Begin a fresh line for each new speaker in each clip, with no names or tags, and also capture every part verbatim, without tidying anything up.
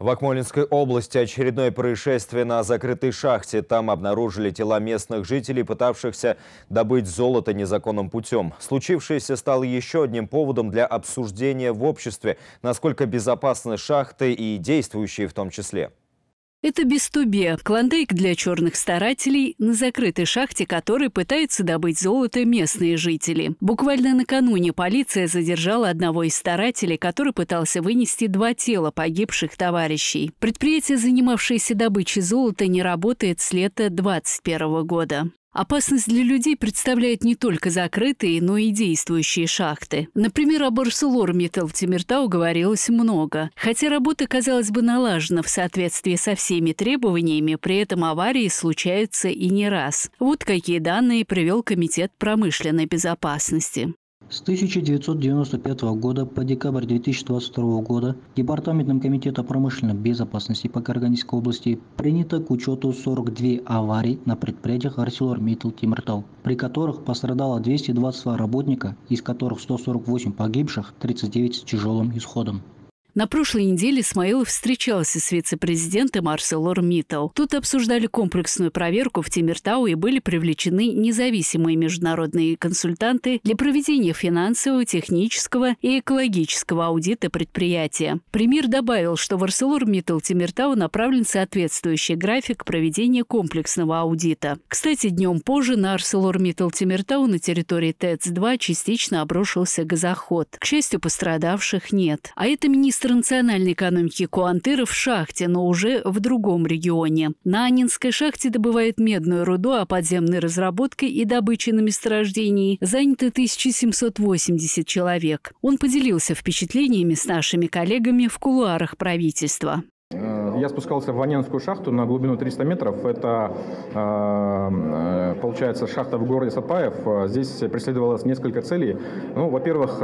В Акмолинской области очередное происшествие на закрытой шахте. Там обнаружили тела местных жителей, пытавшихся добыть золото незаконным путем. Случившееся стало еще одним поводом для обсуждения в обществе, насколько безопасны шахты и действующие в том числе.
Это Бестубе – клондайк для черных старателей, на закрытой шахте которой пытаются добыть золото местные жители. Буквально накануне полиция задержала одного из старателей, который пытался вынести два тела погибших товарищей. Предприятие, занимавшееся добычей золота, не работает с лета две тысячи двадцать первого года. Опасность для людей представляют не только закрытые, но и действующие шахты. Например, об ArcelorMittal в Темиртау говорилось много. Хотя работа, казалось бы, налажена в соответствии со всеми требованиями, при этом аварии случаются и не раз. Вот какие данные привел Комитет промышленной безопасности.
С тысяча девятьсот девяносто пятого года по декабрь две тысячи двадцать второго года Департаментом Комитета промышленной безопасности по Караганинской области принято к учету сорок две аварии на предприятиях ArcelorMittal Темиртау, при которых пострадало двести двадцать два работника, из которых сто сорок восемь погибших, тридцать девять с тяжелым исходом.
На прошлой неделе Исмаилов встречался с вице-президентом ArcelorMittal. Тут обсуждали комплексную проверку в Темиртау и были привлечены независимые международные консультанты для проведения финансового, технического и экологического аудита предприятия. Премьер добавил, что в ArcelorMittal Темиртау направлен соответствующий график проведения комплексного аудита. Кстати, днем позже на ArcelorMittal Темиртау на территории ТЭЦ два частично обрушился газоход. К счастью, пострадавших нет. А это министр национальной экономики Куантыров в шахте, но уже в другом регионе. На Аннинской шахте добывают медную руду, а подземной разработкой и добычей на месторождении заняты тысяча семьсот восемьдесят человек. Он поделился впечатлениями с нашими коллегами в кулуарах правительства.
Я спускался в Аннинскую шахту на глубину триста метров. Это, получается, шахта в городе Сатпаев. Здесь преследовалось несколько целей. Ну, во-первых,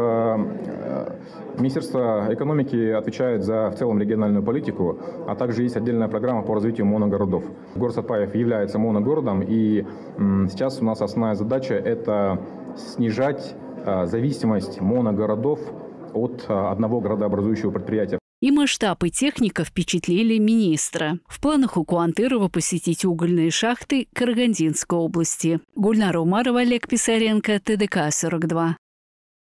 Министерство экономики отвечает за в целом региональную политику, а также есть отдельная программа по развитию моногородов. Город Сатпаев является моногородом, и сейчас у нас основная задача – это снижать зависимость моногородов от одного градообразующего предприятия.
И масштаб и техника впечатлили министра. В планах у Куантырова посетить угольные шахты Карагандинской области. Гульнара Умарова, Олег Писаренко, ТДК сорок два.